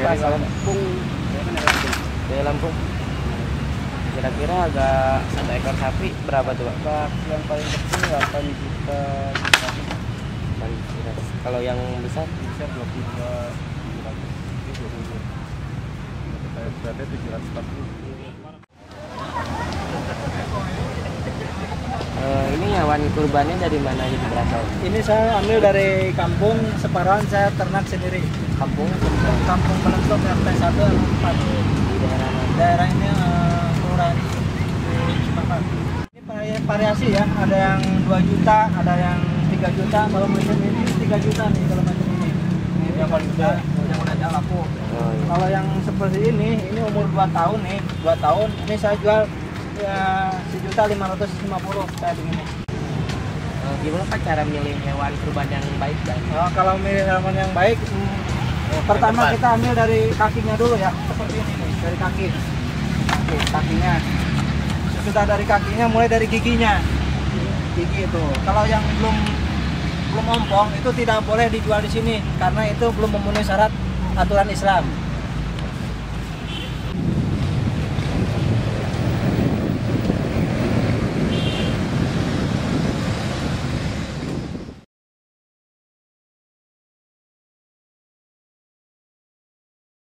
Pak? Kalau Dari Lampung. Kira-kira agak 1 ekor sapi berapa tuh Pak? yang paling kecil 8 juta. Kalau yang besar? Bisa 22.700. Berarti 740. Ini hewan kurbannya dari mana jadi berasal? Ini saya ambil dari kampung Separan, saya ternak sendiri. Kampung Kampung Pelentong RT 1 4. di daerah mana? Daerah ini kelurahan di Separan. Ini variasi ya, ada yang 2 juta, ada yang 3 juta, kalau macam ini 3 juta nih kalau macam ini. Ini yang paling gede, yang udah laku. Oh, iya. Kalau yang seperti ini umur 2 tahun nih, 2 tahun, ini saya jual ya 1.550.000 kayak begini. Gimana Pak cara milih hewan kurban yang baik dan Kalau milih hewan yang baik, pertama kita ambil dari kakinya dulu ya, seperti ini nih, dari kaki. Kakinya. Sudah dari kakinya, mulai dari giginya. Gigi itu. Kalau yang belum ompong itu tidak boleh dijual di sini karena itu belum memenuhi syarat aturan Islam.